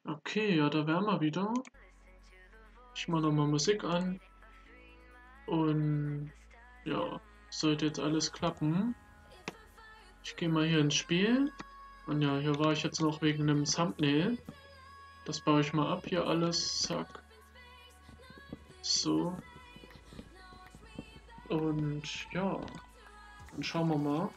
Okay, ja, da wären wir wieder. Ich mache nochmal Musik an und ja, sollte jetzt alles klappen. Ich gehe mal hier ins Spiel und ja, hier war ich jetzt noch wegen einem Thumbnail. Das baue ich mal ab hier alles, zack, so und ja, dann schauen wir mal.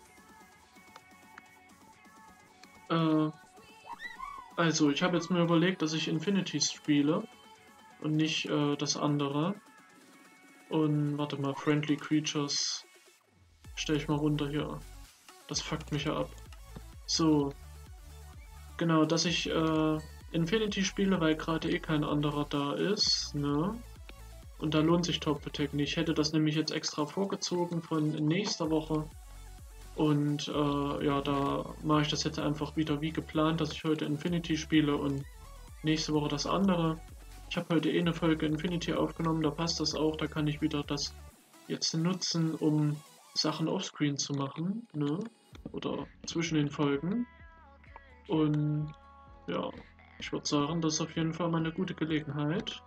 Äh, also, ich habe jetzt mir überlegt, dass ich Infinity spiele und nicht das andere. Und warte mal, Friendly Creatures stelle ich mal runter hier. Das fuckt mich ja ab. So, genau, dass ich Infinity spiele, weil gerade eh kein anderer da ist, ne? Und da lohnt sich Top Attack nicht. Ich hätte das nämlich jetzt extra vorgezogen von nächster Woche. Und ja, da mache ich das jetzt einfach wieder wie geplant, dass ich heute Infinity spiele und nächste Woche das andere. Ich habe heute eh eine Folge Infinity aufgenommen, da passt das auch, da kann ich wieder das jetzt nutzen, um Sachen offscreen zu machen, ne? Oder zwischen den Folgen. Und ja, ich würde sagen, das ist auf jeden Fall mal eine gute Gelegenheit.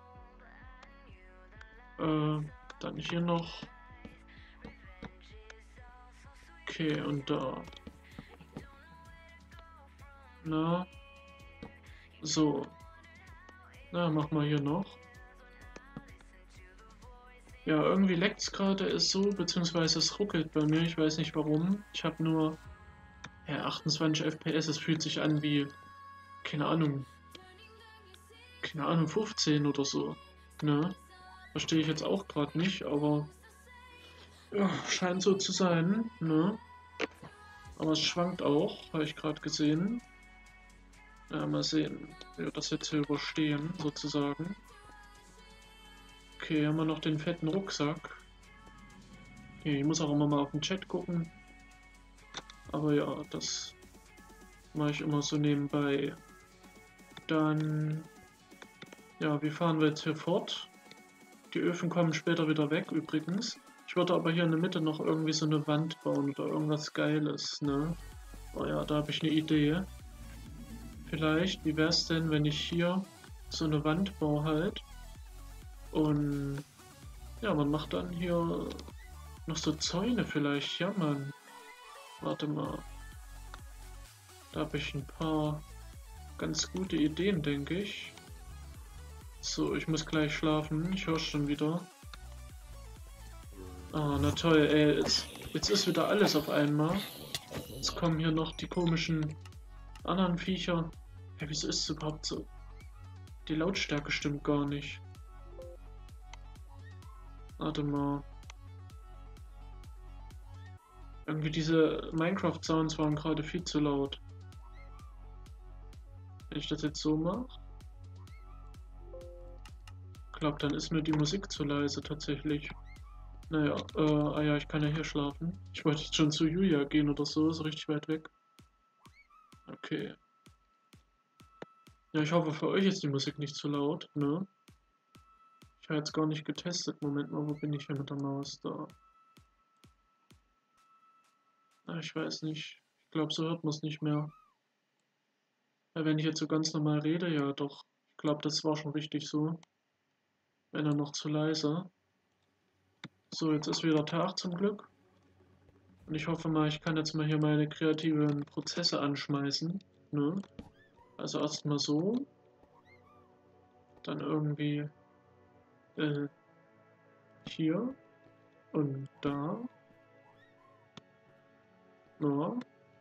Dann hier noch. Okay, und da. Na, so. Na, mach mal hier noch. Ja, irgendwie leckt es gerade, ist so, beziehungsweise es ruckelt bei mir, ich weiß nicht warum. Ich habe nur ja, 28 FPS, es fühlt sich an wie, keine Ahnung, 15 oder so. Ne? Verstehe ich jetzt auch gerade nicht, aber ja, scheint so zu sein, ne? Aber es schwankt auch, habe ich gerade gesehen. Ja, mal sehen, wie wir das jetzt hier überstehen, sozusagen. Okay, haben wir noch den fetten Rucksack. Okay, ich muss auch immer mal auf den Chat gucken. Aber ja, das mache ich immer so nebenbei. Dann, ja, wie fahren wir jetzt hier fort? Die Öfen kommen später wieder weg, übrigens. Ich würde aber hier in der Mitte noch irgendwie so eine Wand bauen oder irgendwas Geiles, ne? Oh ja, da habe ich eine Idee. Vielleicht, wie wäre es denn, wenn ich hier so eine Wand baue halt? Und ja, man macht dann hier noch so Zäune vielleicht. Ja, Mann. Warte mal. Da habe ich ein paar ganz gute Ideen, denke ich. So, ich muss gleich schlafen. Ich höre schon wieder. Ah, na toll, ey. Jetzt ist wieder alles auf einmal. Jetzt kommen hier noch die komischen anderen Viecher. Ja, wieso ist es überhaupt so? Die Lautstärke stimmt gar nicht. Warte mal. Irgendwie diese Minecraft-Sounds waren gerade viel zu laut. Wenn ich das jetzt so mache, glaube, dann ist mir die Musik zu leise tatsächlich. Naja, ah ja, ich kann ja hier schlafen. Ich wollte jetzt schon zu Julia gehen oder so, ist richtig weit weg. Okay. Ja, ich hoffe, für euch ist die Musik nicht zu laut, ne? Ich habe jetzt gar nicht getestet. Moment mal, wo bin ich hier mit der Maus? Da. Ah, ich weiß nicht. Ich glaube, so hört man es nicht mehr. Weil wenn ich jetzt so ganz normal rede, ja doch. Ich glaube, das war schon richtig so. Wenn er noch zu leise. So, jetzt ist wieder Tag zum Glück. Und ich hoffe mal, ich kann jetzt mal hier meine kreativen Prozesse anschmeißen. Ne? Also erstmal so. Dann irgendwie äh, hier und da. Ja.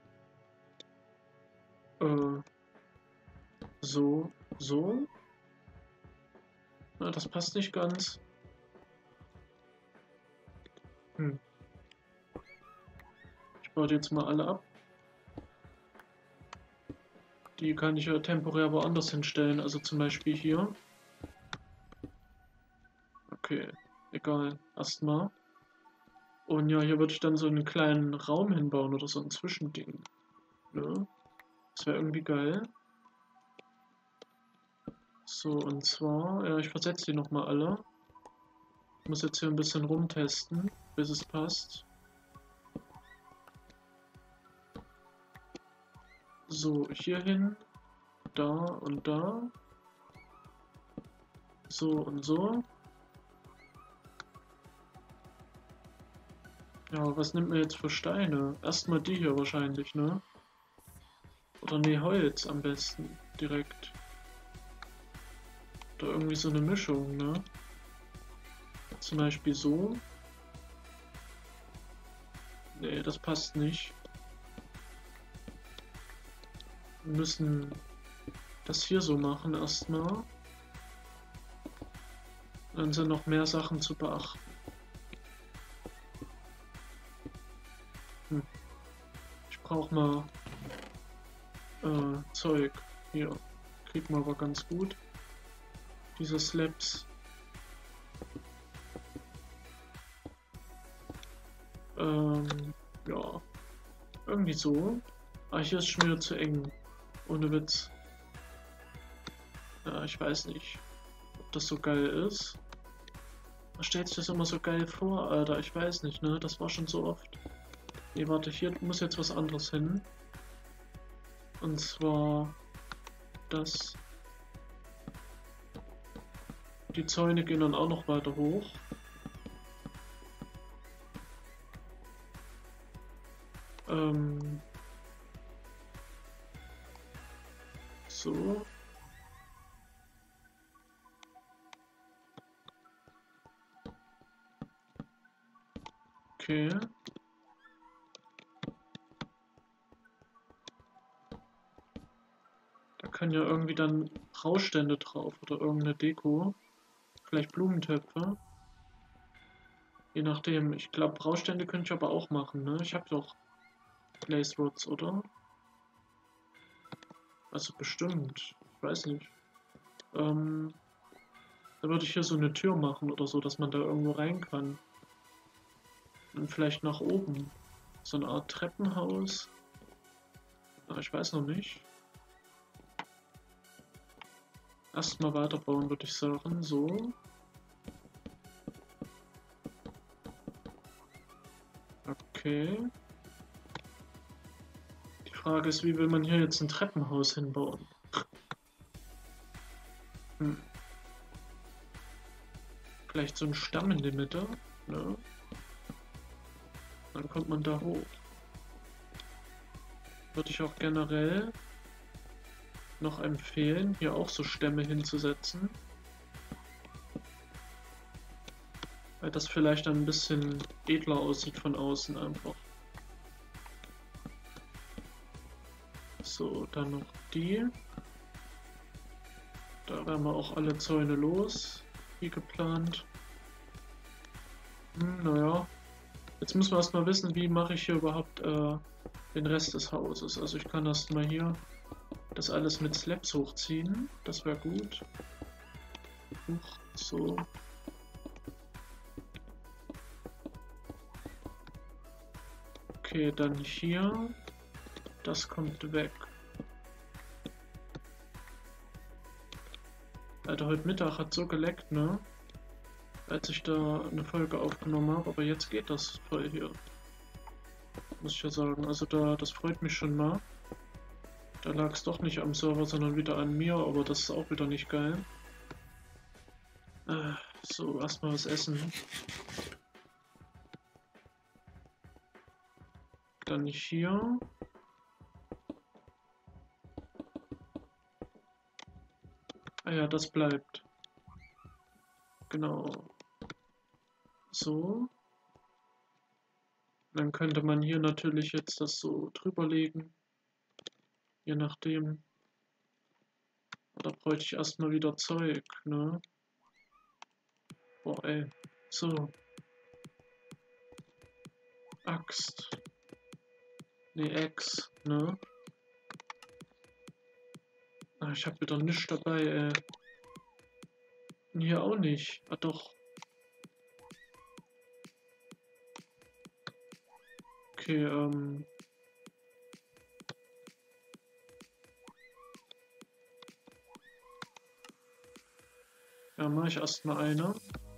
Äh, so, so. Na, das passt nicht ganz. Hm. Ich baue die jetzt mal alle ab. Die kann ich ja temporär woanders hinstellen. Also zum Beispiel hier. Okay, egal. Erstmal. Und ja, hier würde ich dann so einen kleinen Raum hinbauen oder so ein Zwischending. Ne? Das wäre irgendwie geil. So, und zwar, ja, ich versetze die nochmal alle. Ich muss jetzt hier ein bisschen rumtesten, bis es passt. So, hier hin. da und da. So und so. Ja, was nimmt man jetzt für Steine? Erstmal die hier wahrscheinlich, ne? Oder ne, Holz am besten direkt. Oder irgendwie so eine Mischung, ne? Zum Beispiel so. Nee, das passt nicht. Wir müssen das hier so machen erstmal. Dann sind noch mehr Sachen zu beachten. Ich brauche mal Zeug. Hier. Kriegt man aber ganz gut. Diese Slabs. Ja. Irgendwie so. Ah, hier ist schon wieder zu eng. Ohne Witz. Ja, ich weiß nicht, ob das so geil ist. Man stellt sich das immer so geil vor, Alter. Ich weiß nicht, ne? Das war schon so oft. Nee, warte, hier muss jetzt was anderes hin. Und zwar das. Die Zäune gehen dann auch noch weiter hoch. So. Okay. Da können ja irgendwie dann Raustände drauf oder irgendeine Deko. Vielleicht Blumentöpfe. Je nachdem. Ich glaube, Raustände könnte ich aber auch machen, ne? Ich habe doch Blaze Rods, oder? Also bestimmt. Ich weiß nicht. Da würde ich hier so eine Tür machen oder so, dass man da irgendwo rein kann. Und vielleicht nach oben. So eine Art Treppenhaus. Ja, ich weiß noch nicht. Erstmal weiterbauen, würde ich sagen. So. Okay. Die Frage ist, wie will man hier jetzt ein Treppenhaus hinbauen? Vielleicht so ein Stamm in der Mitte, ne? Dann kommt man da hoch. Würde ich auch generell noch empfehlen, hier auch so Stämme hinzusetzen. Weil das vielleicht dann ein bisschen edler aussieht von außen einfach. So, dann noch die. Da werden wir auch alle Zäune los, wie geplant. Naja, jetzt müssen wir erstmal wissen, wie mache ich hier überhaupt den Rest des Hauses. Also ich kann erstmal hier das alles mit Slabs hochziehen, das wäre gut. So. Okay, dann hier. Das kommt weg. Alter, heute Mittag hat so geleckt, ne? Als ich da eine Folge aufgenommen habe, aber jetzt geht das voll hier. Muss ich ja sagen. Also das freut mich schon mal. Da lag es doch nicht am Server, sondern wieder an mir, aber das ist auch wieder nicht geil. So, erstmal was essen. Dann hier. Ah ja, das bleibt. Genau. So. Dann könnte man hier natürlich jetzt das so drüber legen. Je nachdem. Da bräuchte ich erstmal wieder Zeug, ne? Boah, ey. So. Axt. Ne, Ex, ne? Ah, ich hab wieder nichts dabei, ey. Und hier auch nicht. Ah, doch. Okay, ja, mache ich erstmal eine.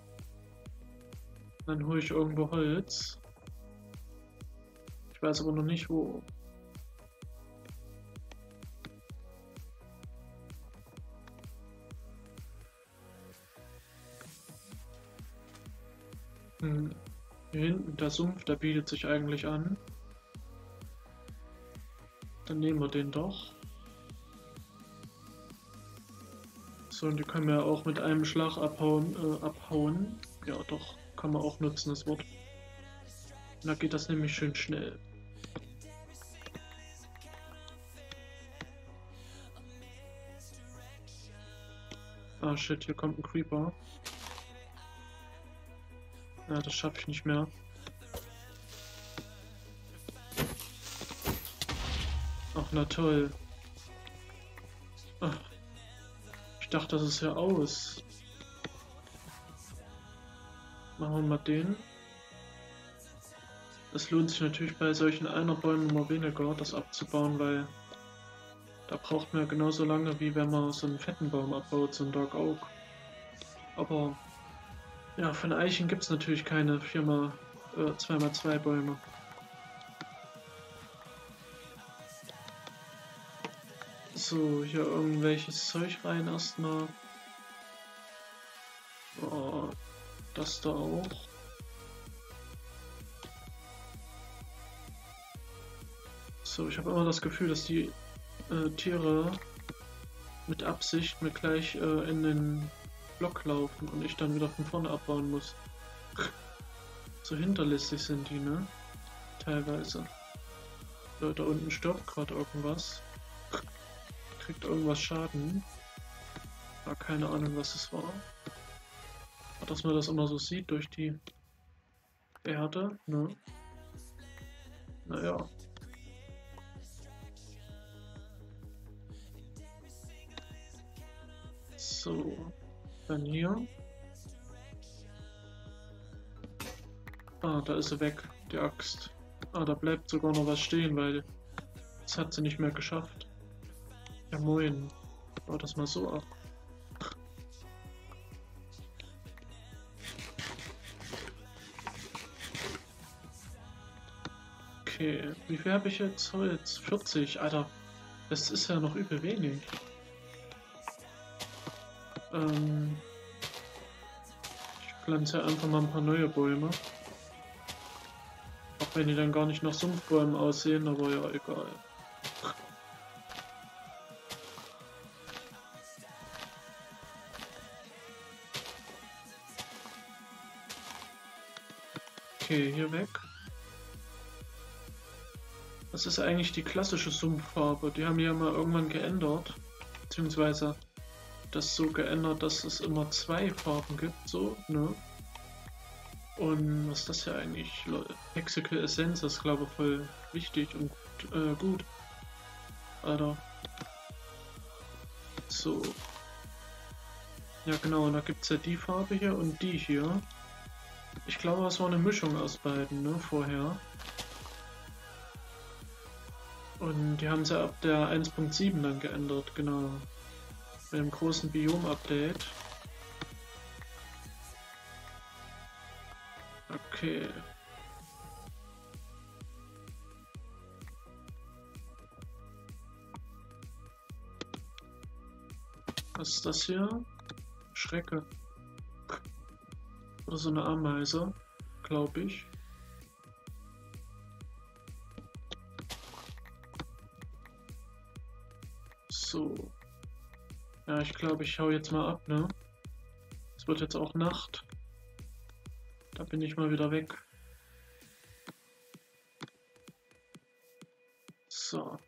Dann hole ich irgendwo Holz. Ich weiß aber noch nicht wo. Hm. Hier hinten, der Sumpf, der bietet sich eigentlich an. Dann nehmen wir den doch. So, und die können wir auch mit einem Schlag abhauen. Ja, doch, kann man auch nutzen, das Wort. Da geht das nämlich schön schnell. Ah shit, hier kommt ein Creeper. Ja, das schaffe ich nicht mehr. Ach, na toll. Ach, ich dachte, das ist ja aus. Machen wir mal den. Es lohnt sich natürlich bei solchen Einerbäumen immer weniger, das abzubauen, weil da braucht man ja genauso lange, wie wenn man so einen fetten Baum abbaut, so einen Dark Oak. Aber ja, von Eichen gibt es natürlich keine 2x2 Bäume. So, hier irgendwelches Zeug rein erstmal. Oh, das da auch. So, ich habe immer das Gefühl, dass die Tiere mit Absicht mir gleich in den Block laufen und ich dann wieder von vorne abbauen muss. So hinterlistig sind die, ne? Teilweise. So, da unten stirbt gerade irgendwas. Kriegt irgendwas Schaden. War keine Ahnung, was es war. Dass man das immer so sieht durch die Erde, ne? Naja. So, dann hier. Ah, da ist sie weg, die Axt. Ah, da bleibt sogar noch was stehen, weil das hat sie nicht mehr geschafft. Ja moin. Bau das mal so ab. Okay, wie viel habe ich jetzt Holz? 40, Alter. Das ist ja noch übel wenig. Ich pflanze einfach mal ein paar neue Bäume. Auch wenn die dann gar nicht nach Sumpfbäumen aussehen, aber ja, egal. Okay, hier weg. Das ist eigentlich die klassische Sumpffarbe. Die haben die ja mal irgendwann geändert. Beziehungsweise das so geändert, dass es immer 2 Farben gibt, so, ne? Und was ist das ja eigentlich? Lexical Essence ist, glaube ich, voll wichtig und gut. Alter. So. Ja genau, und da gibt es ja die Farbe hier und die hier. Ich glaube, das war eine Mischung aus beiden, ne, vorher. Und die haben sie ab der 1.7 dann geändert, genau. Mit dem großen Biom-Update. Okay. Was ist das hier? Schrecke. Oder so eine Ameise, glaube ich. So. Ja, ich glaube, ich hau jetzt mal ab, ne? Es wird jetzt auch Nacht. Da bin ich mal wieder weg. So.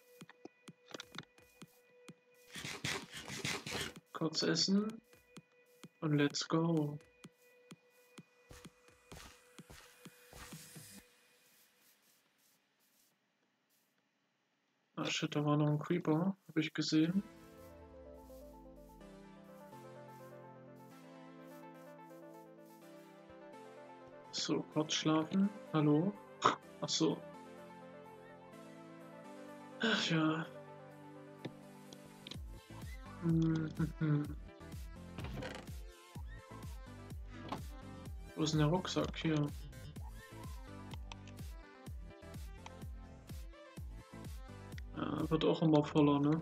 Kurz essen. Und let's go. Ah shit, da war noch ein Creeper. Habe ich gesehen. So, kurz schlafen. Hallo? Ach so. Ach ja. Wo ist denn der Rucksack hier? Ja, wird auch immer voller, ne?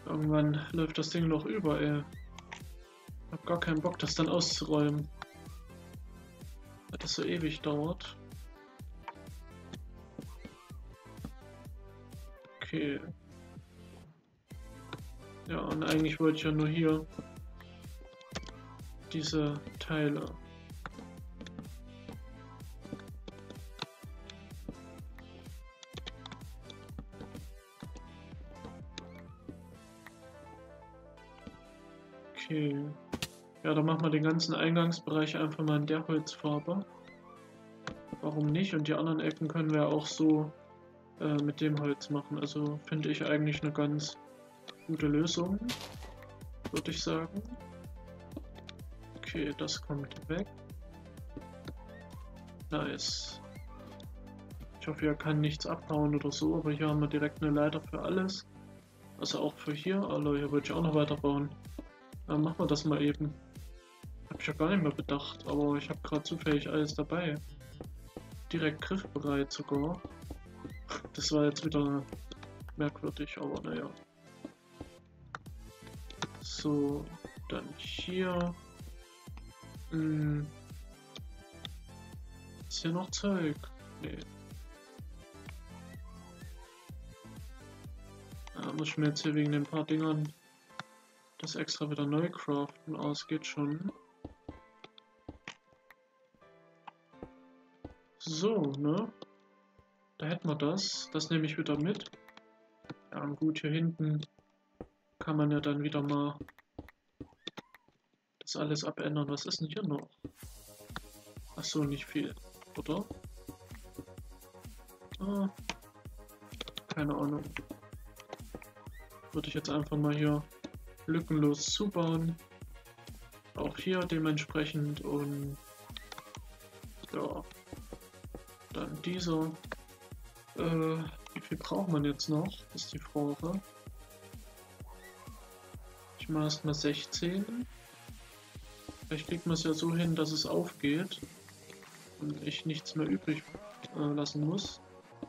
Irgendwann läuft das Ding noch über, ey. Hab gar keinen Bock, das dann auszuräumen. weil das so ewig dauert. Okay. Ja, und eigentlich wollte ich ja nur hier diese Teile. Okay. Ja, dann machen wir den ganzen Eingangsbereich einfach mal in der Holzfarbe. Warum nicht? Und die anderen Ecken können wir auch so mit dem Holz machen. Also finde ich eigentlich eine ganz gute Lösung, würde ich sagen. Okay, das kommt weg. Nice. Ich hoffe, er kann nichts abbauen oder so, aber hier haben wir direkt eine Leiter für alles. Also auch für hier. Also hier würde ich auch noch weiterbauen. Dann machen wir das mal eben. Hab ich ja gar nicht mehr bedacht, aber ich habe gerade zufällig alles dabei. Direkt griffbereit sogar. Das war jetzt wieder merkwürdig, aber naja. So, dann hier. Ist hier noch Zeug? Nee. Da muss ich mir jetzt hier wegen den paar Dingern das extra wieder neu craften. Aus geht schon. So, ne? Da hätten wir das. Das nehme ich wieder mit. Ja, und gut, hier hinten kann man ja dann wieder mal das alles abändern. Was ist denn hier noch? Ach so, nicht viel, oder? Ah, keine Ahnung. Würde ich jetzt einfach mal hier lückenlos zubauen. Auch hier dementsprechend und ja, dann dieser. Wie viel braucht man jetzt noch? Ist die Frage. Ich mache erstmal 16. Vielleicht kriegt man es ja so hin, dass es aufgeht und ich nichts mehr übrig lassen muss.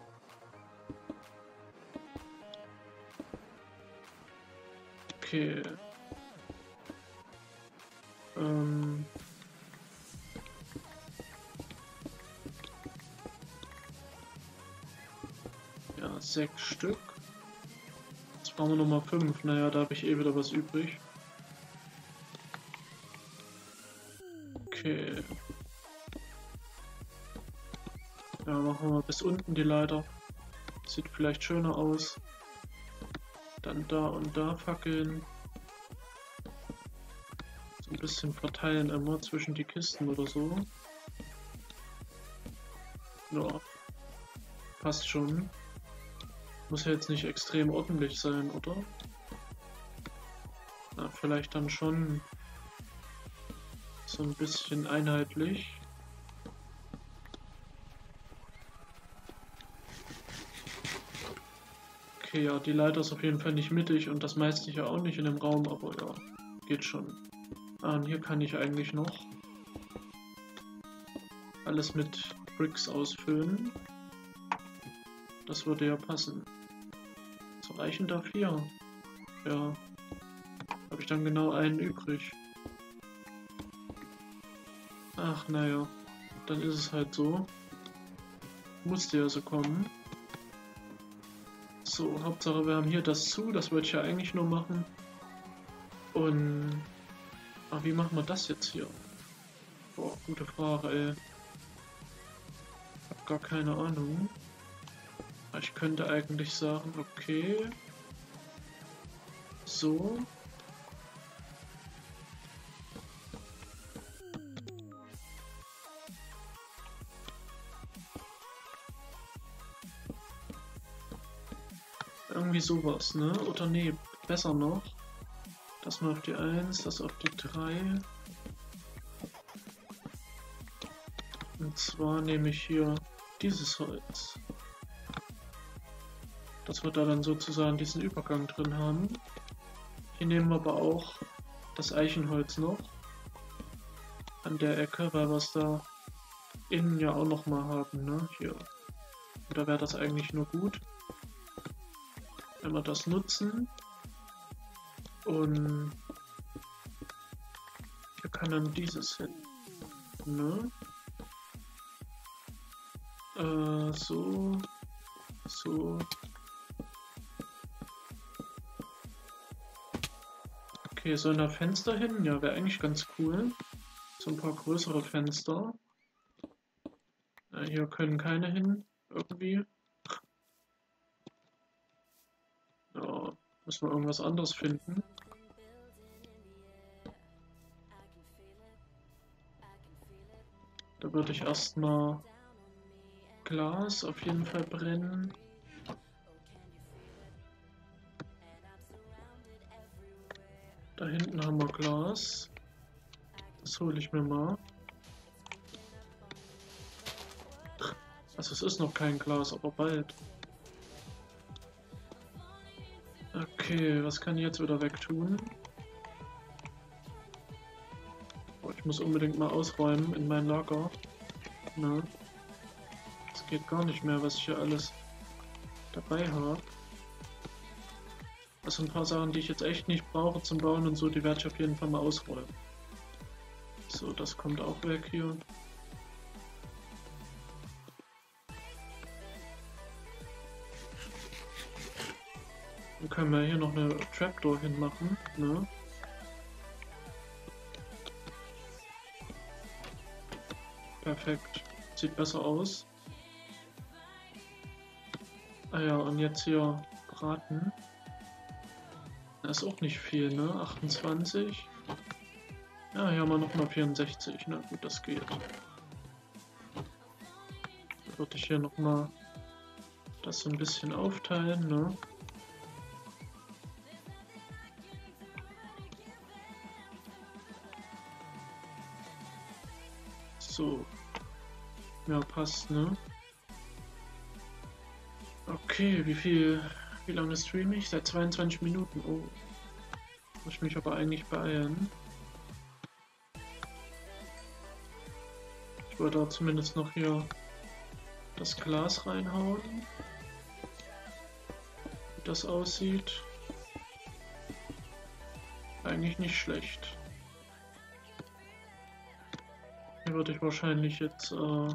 Okay. Ja, 6 Stück. Jetzt brauchen wir nochmal 5. Naja, da habe ich eh wieder was übrig. Okay. Ja, machen wir bis unten die Leiter. Sieht vielleicht schöner aus. Dann da und da Fackeln. So ein bisschen verteilen immer zwischen die Kisten oder so. Ja, passt schon. Muss ja jetzt nicht extrem ordentlich sein, oder? Na, vielleicht dann schon so ein bisschen einheitlich. Okay, ja, die Leiter ist auf jeden Fall nicht mittig und das meiste hier auch nicht in dem Raum, aber ja, geht schon. Ah, und hier kann ich eigentlich noch alles mit Bricks ausfüllen. Das würde ja passen. So reichen da 4. Ja, habe ich dann genau einen übrig. Ach, naja, dann ist es halt so. Musste ja so kommen. So, Hauptsache wir haben hier das zu, das wollte ich ja eigentlich nur machen. Und... Ah, wie machen wir das jetzt hier? Boah, gute Frage, ey. Ich hab gar keine Ahnung. Ich könnte eigentlich sagen, okay. So. Irgendwie sowas, ne? Oder nee, besser noch. Das mal auf die 1, das auf die 3. Und zwar nehme ich hier dieses Holz. Dass wir da dann sozusagen diesen Übergang drin haben. Hier nehmen wir aber auch das Eichenholz noch. An der Ecke, weil wir es da innen ja auch noch mal haben, ne? Hier. Und da wäre das eigentlich nur gut, wenn wir das nutzen. Und hier kann dann dieses hin, ne? So. So. Okay, so ein Fenster hin, ja, wäre eigentlich ganz cool. So ein paar größere Fenster. Hier können keine hin, irgendwie. Ja, müssen wir irgendwas anderes finden. Da würde ich erstmal Glas auf jeden Fall brennen. Da hinten haben wir Glas. Das hole ich mir mal. Also es ist noch kein Glas, aber bald. Okay, was kann ich jetzt wieder wegtun? Oh, ich muss unbedingt mal ausräumen in mein Lager. Na, es geht gar nicht mehr, was ich hier alles dabei habe. Also ein paar Sachen, die ich jetzt echt nicht brauche zum Bauen und so, die werde ich auf jeden Fall mal ausräumen. So, das kommt auch weg hier. Dann können wir hier noch eine Trapdoor hinmachen, ne? Perfekt. Sieht besser aus. Ah ja, und jetzt hier braten. Das ist auch nicht viel, ne? 28. Ja, hier haben wir nochmal 64. Na gut, das geht. Dann würde ich hier nochmal das so ein bisschen aufteilen, ne? So. Ja, passt, ne? Okay, wie lange streame ich? Seit 22 Minuten. Oh. Muss ich mich aber eigentlich beeilen. Ich wollte da zumindest noch hier das Glas reinhauen. Wie das aussieht. Eigentlich nicht schlecht. Hier würde ich wahrscheinlich jetzt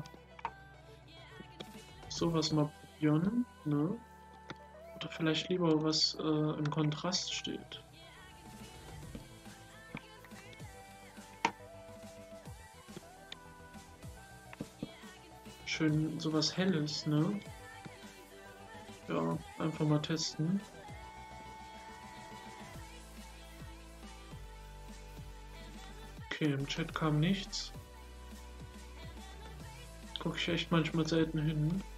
sowas mal probieren, ne? Oder vielleicht lieber was im Kontrast steht. Schön sowas Helles, ne? Ja, einfach mal testen. Okay, im Chat kam nichts. Gucke ich echt manchmal selten hin.